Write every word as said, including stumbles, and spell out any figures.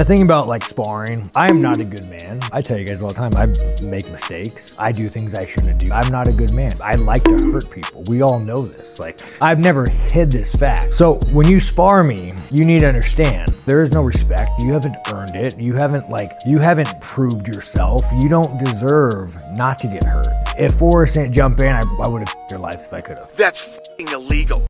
The thing about like sparring, I am not a good man. I tell you guys all the time, I make mistakes. I do things I shouldn't do. I'm not a good man. I like to hurt people. We all know this. Like, I've never hid this fact. So when you spar me, you need to understand, there is no respect. You haven't earned it. You haven't like, you haven't proved yourself. You don't deserve not to get hurt. If Forrest didn't jump in, I, I would have your life if I could have. That's f***ing illegal.